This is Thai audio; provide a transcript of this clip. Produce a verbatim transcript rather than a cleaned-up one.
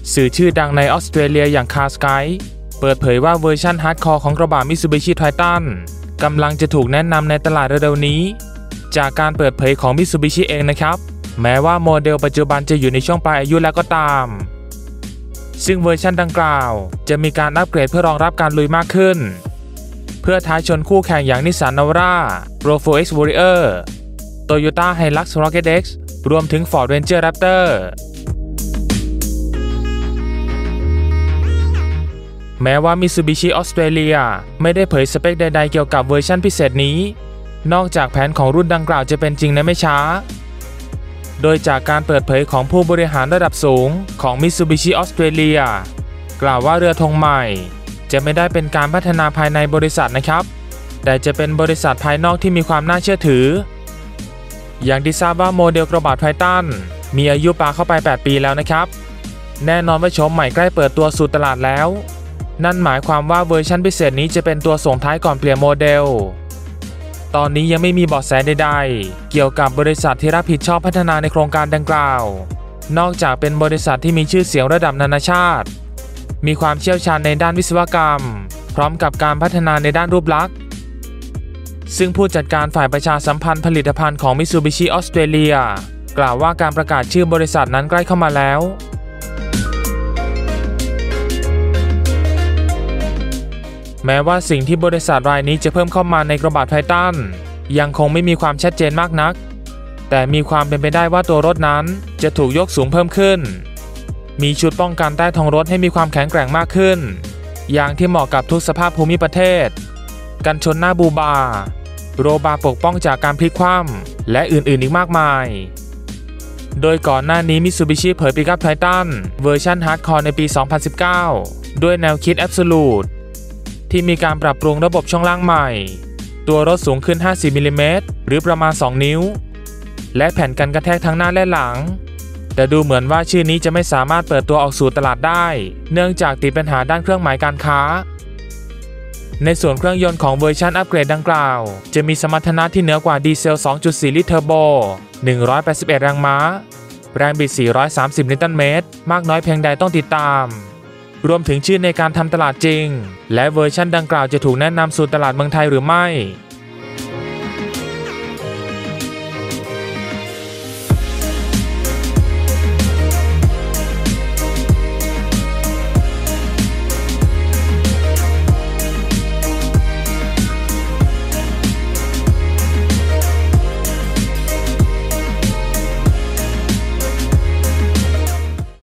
สื่อชื่อดังในออสเตรเลียอย่าง Car Sky เปิดเผยว่าเวอร์ชันฮาร์ดคอร์ของกระบะ Mitsubishi Triton กำลังจะถูกแนะนำในตลาดเร็วๆนี้จากการเปิดเผยของ Mitsubishi เองนะครับแม้ว่าโมเดลปัจจุบันจะอยู่ในช่วงปลายอายุแล้วก็ตามซึ่งเวอร์ชันดังกล่าวจะมีการอัปเกรดเพื่อรองรับการลุยมากขึ้นเพื่อท้าชนคู่แข่งอย่าง Nissan Navara, Rovo X Warrior, Toyota Hilux Rocket X รวมถึง Ford Ranger Raptor แม้ว่า Mitsubishi Australia ไม่ได้เผยสเปคใดๆเกี่ยวกับเวอร์ชันพิเศษนี้นอกจากแผนของรุ่นดังกล่าวจะเป็นจริงในไม่ช้าโดยจากการเปิดเผยของผู้บริหารระดับสูงของ Mitsubishi Australia กล่าวว่าเรือธงใหม่จะไม่ได้เป็นการพัฒนาภายในบริษัทนะครับแต่จะเป็นบริษัทภายนอกที่มีความน่าเชื่อถืออย่างที่ทราบว่าโมเดลกระบะ Triton มีอายุปาเข้าไปแปดปีแล้วนะครับแน่นอนว่าโฉมใหม่ใกล้เปิดตัวสู่ตลาดแล้วนั่นหมายความว่าเวอร์ชันพิเศษนี้จะเป็นตัวส่งท้ายก่อนเปลี่ยนโมเดลตอนนี้ยังไม่มีเบาะแสใดๆเกี่ยวกับบริษัทที่รับผิดชอบพัฒนาในโครงการดังกล่าวนอกจากเป็นบริษัทที่มีชื่อเสียงระดับนานาชาติมีความเชี่ยวชาญในด้านวิศวกรรมพร้อมกับการพัฒนาในด้านรูปลักษณ์ซึ่งผู้จัดการฝ่ายประชาสัมพันธ์ผลิตภัณฑ์ของ Mitsubishi Australia กล่าวว่าการประกาศชื่อบริษัทนั้นใกล้เข้ามาแล้วแม้ว่าสิ่งที่บริษัทรายนี้จะเพิ่มเข้ามาในกระบะ Triton ยังคงไม่มีความชัดเจนมากนักแต่มีความเป็นไปได้ว่าตัวรถนั้นจะถูกยกสูงเพิ่มขึ้นมีชุดป้องกันใต้ท้องรถให้มีความแข็งแกร่งมากขึ้นอย่างที่เหมาะกับทุกสภาพภูมิประเทศกันชนหน้าบูบาโรบาร์ปกป้องจากการพลิกคว่ำและอื่นๆอีกมากมายโดยก่อนหน้านี้ Mitsubishi เผยปิกอัพ Triton เวอร์ชันฮาร์ดคอร์ในปี สองพันสิบเก้า ด้วยแนวคิด Absolute ที่มีการปรับปรุงระบบช่องล่างใหม่ตัวรถสูงขึ้นห้าสิบมิลลิเมตรหรือประมาณสองนิ้วและแผ่นกันกระแทกทั้งหน้าและหลังแต่ดูเหมือนว่าชื่อนี้จะไม่สามารถเปิดตัวออกสู่ตลาดได้เนื่องจากติดปัญหาด้านเครื่องหมายการค้าในส่วนเครื่องยนต์ของเวอร์ชันอัปเกรดดังกล่าวจะมีสมรรถนะที่เหนือกว่าดีเซล สองจุดสี่ ลิตรเทอร์โบหนึ่งร้อยแปดสิบเอ็ดแรงม้าแรงบิดสี่ร้อยสามสิบนิวตันเมตรมากน้อยเพียงใดต้องติดตามรวมถึงชื่อในการทำตลาดจริงและเวอร์ชันดังกล่าวจะถูกแนะนำสู่ตลาดเมืองไทยหรือไม่